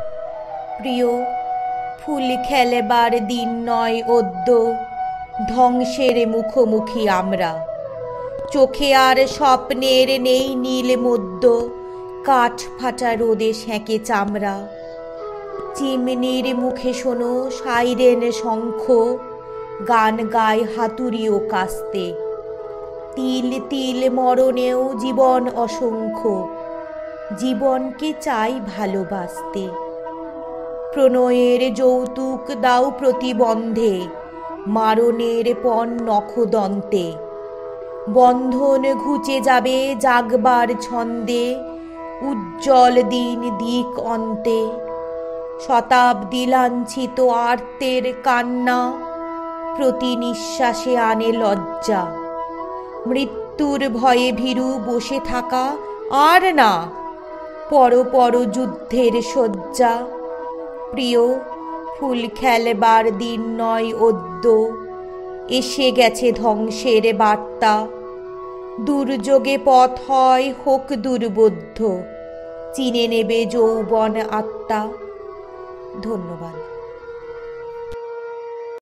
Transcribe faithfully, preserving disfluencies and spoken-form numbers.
প্রিয়, ফুল খেলেবার দিন নয় অদ্য, ধ্বংসের মুখোমুখি আমরা। চোখে আর স্বপ্নের নেই নীল মধ্য, কাঠ ফাটা রোদে সেঁকে চামড়া। চিমনির মুখে শোনো সাইরেন শঙ্খ, গান গায় হাতুড়ি ও কাস্তে। তিল তিল মরণেও জীবন অসংখ্য, জীবনকে চাই ভালোবাসতে। প্রণয়ের যৌতুক দাও প্রতিবন্ধে, মারণের পণ নখদন্তে। বন্ধন ঘুচে যাবে জাগবার ছন্দে, উজ্জ্বল দিন দিক অন্তে। শতাব্দী লাঞ্ছিত আর্তের কান্না, প্রতি নিঃশ্বাসে আনে লজ্জা। মৃত্যুর ভয়ে ভীরু বসে থাকা আর না, পর পর যুদ্ধের শয্যা। প্রিয়, ফুল খেলবার দিন নয় অদ্য, এসে গেছে ধ্বংসের বার্তা। দুর্যোগে পথ হয় হোক দুর্বোধ্য, চিনে নেবে যৌবন আত্মা। ধন্যবাদ।